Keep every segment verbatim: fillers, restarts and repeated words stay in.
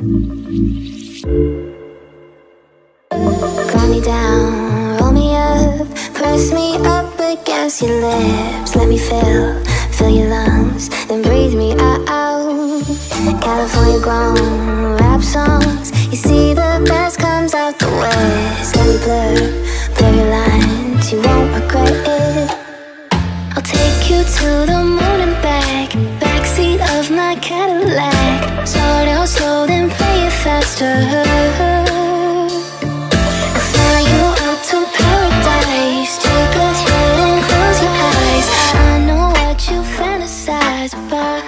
Calm me down, roll me up, press me up against your lips. Let me fill, fill your lungs, then breathe me out. California grown rap songs, you see the best comes out the West. Let me blur, blur your lines, you won't regret it. I'll take you to the moon and back, backseat of my Cadillac. Start out slow, then play it faster. I'll fly you out to paradise, take a hit and close your eyes. I know what you fantasize about.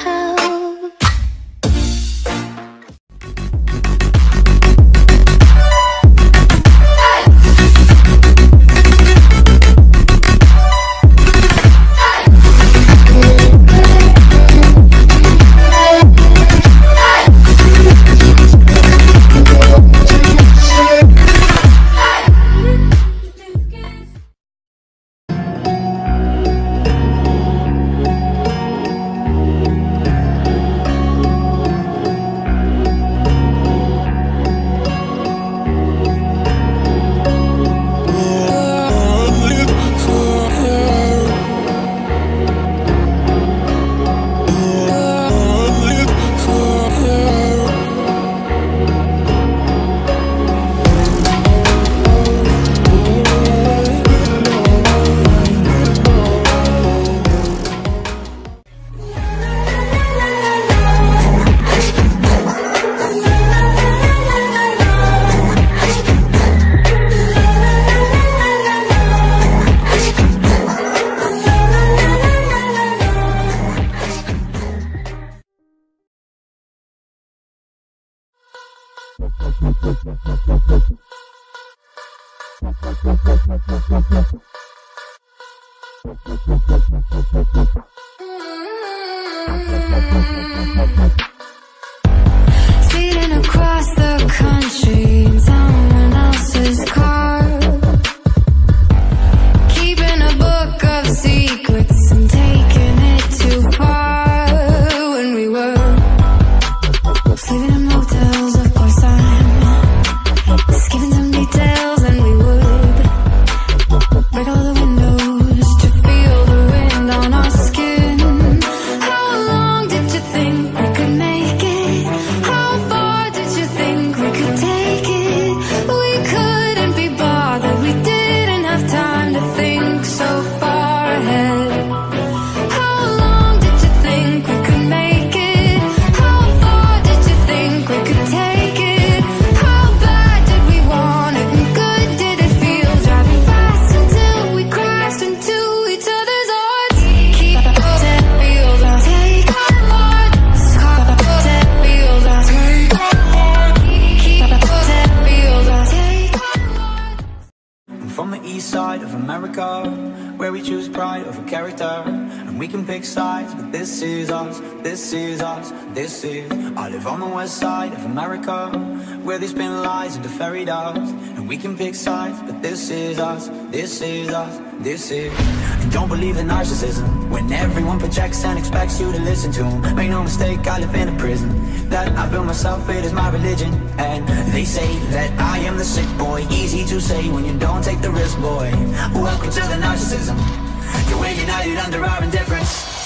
Speeding across the country in someone else's car, keeping a book of secrets and taking it too far. When we were sleeping in motels, of course I'm just giving some details, and we would break all the windows to feel the wind on our skin. How long did you think we could make it? How far did you think we could take it? We couldn't be bothered, we didn't have time to think so far ahead. How long did you think we could make it? How far did you think we could take it? How bad did we want it, and good did it feel? Driving fast until we crashed into each other's hearts. Keep that wheels on, take our hearts. That wheels on, take our hearts. Keep that wheels on, take our hearts. I'm from the east side of America, where we choose pride over character. And we can pick sides, but this is us, this is us, this is. I live on the west side of America, where they spin lies into fairy tales. And we can pick sides, but this is us, this is us, this is. And don't believe in narcissism, when everyone projects and expects you to listen to them. Make no mistake, I live in a prison that I built myself, it is my religion. And they say that I am the sick boy, easy to say when you don't take the risk, boy. Welcome to the narcissism, we're united under our indifference.